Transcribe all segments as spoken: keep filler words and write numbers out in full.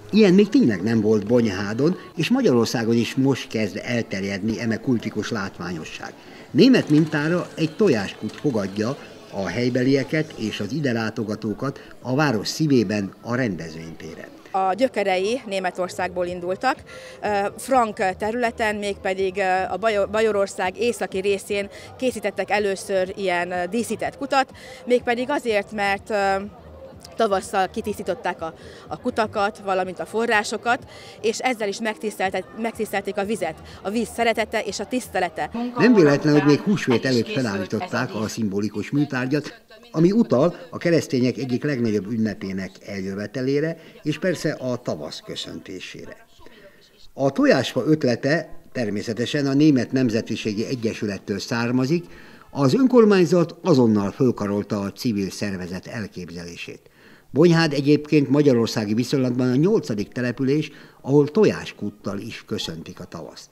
Ilyen még tényleg nem volt Bonyhádon, és Magyarországon is most kezd elterjedni eme kultikus látványosság. Német mintára egy tojáskút fogadja a helybelieket és az ide látogatókat a város szívében, a rendezvénytéren. A gyökerei Németországból indultak, frank területen, mégpedig a Bajorország északi részén készítettek először ilyen díszített kutat, mégpedig azért, mert tavasszal kitisztították a, a kutakat, valamint a forrásokat, és ezzel is megtisztelték a vizet, a víz szeretete és a tisztelete. Nem véletlen, hogy még húsvét előtt felállították a szimbolikus műtárgyat, ami utal a keresztények egyik legnagyobb ünnepének eljövetelére, és persze a tavasz köszöntésére. A tojásfa ötlete természetesen a Német Nemzetiségi Egyesülettől származik, az önkormányzat azonnal fölkarolta a civil szervezet elképzelését. Bonyhád egyébként magyarországi viszonylatban a nyolcadik település, ahol tojáskúttal is köszöntik a tavaszt.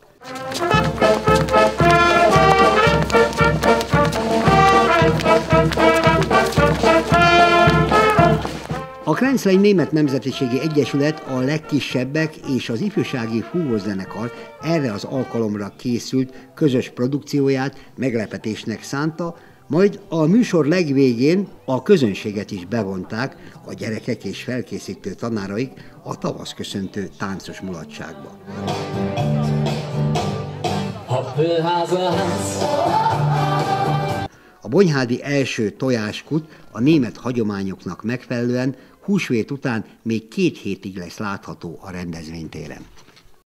A Kränzlein Német Nemzetiségi Egyesület a legkisebbek és az ifjúsági fúvózenekar erre az alkalomra készült közös produkcióját meglepetésnek szánta, majd a műsor legvégén a közönséget is bevonták, a gyerekek és felkészítő tanáraik a tavaszköszöntő táncos mulatságba. A bonyhádi első tojáskút a német hagyományoknak megfelelően húsvét után még két hétig lesz látható a rendezvénytéren.